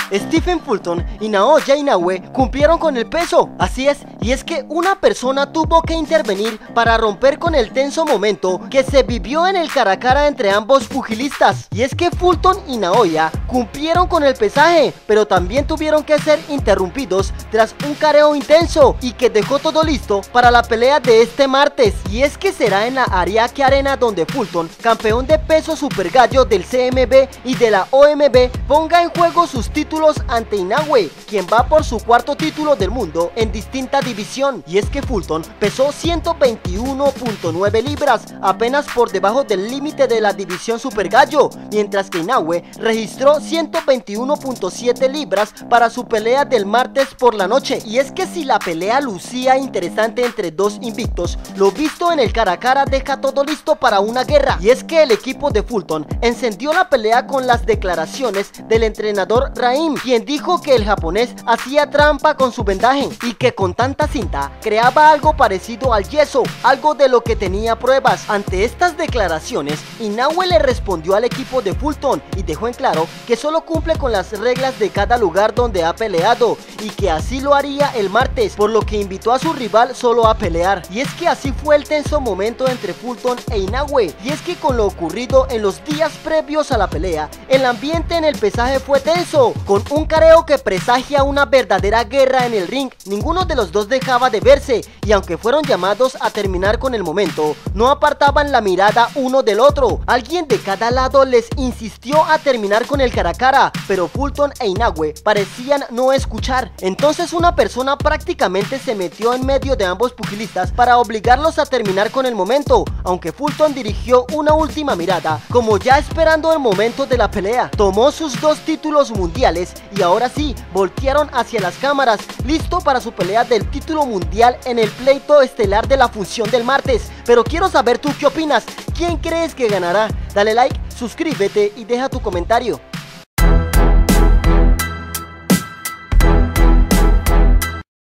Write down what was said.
Stephen Fulton y Naoya Inoue cumplieron con el peso, así es, y es que una persona tuvo que intervenir para romper con el tenso momento que se vivió en el cara a cara entre ambos pugilistas, y es que Fulton y Naoya cumplieron con el pesaje, pero también tuvieron que ser interrumpidos tras un careo intenso y que dejó todo listo para la pelea de este martes, y es que será en la Ariake Arena donde Fulton, campeón de peso super gallo del CMB y de la OMB, ponga en juego sus títulos ante Inoue, quien va por su cuarto título del mundo en distinta división, y es que Fulton pesó 121.9 libras, apenas por debajo del límite de la división super gallo, mientras que Inoue registró 121.7 libras para su pelea del martes por la noche, y es que si la pelea lucía interesante entre dos invictos, lo visto en el cara a cara deja todo listo para una guerra, y es que el equipo de Fulton encendió la pelea con las declaraciones del entrenador Raim, quien dijo que el japonés hacía trampa con su vendaje y que con tanta cinta creaba algo parecido al yeso, algo de lo que tenía pruebas. Ante estas declaraciones, Inoue le respondió al equipo de Fulton y dejó en claro que solo cumple con las reglas de cada lugar donde ha peleado y que así lo haría el martes, por lo que invitó a su rival solo a pelear. Y es que así fue el tenso momento entre Fulton e Inoue, y es que con lo ocurrido en los días previos a la pelea, el ambiente en el pesaje fue tenso, con un careo que presagia una verdadera guerra en el ring. Ninguno de los dos dejaba de verse, y aunque fueron llamados a terminar con el momento, no apartaban la mirada uno del otro. Alguien de cada lado les insistió a terminar con el cara a cara, pero Fulton e Inoue parecían no escuchar. Entonces una persona prácticamente se metió en medio de ambos pugilistas para obligarlos a terminar con el momento, aunque Fulton dirigió una última mirada, como ya esperando el momento de la pelea. Tomó sus dos títulos mundiales y ahora sí, voltearon hacia las cámaras, listo para su pelea del título mundial en el pleito estelar de la función del martes. Pero quiero saber tú qué opinas, ¿quién crees que ganará? Dale like, suscríbete y deja tu comentario.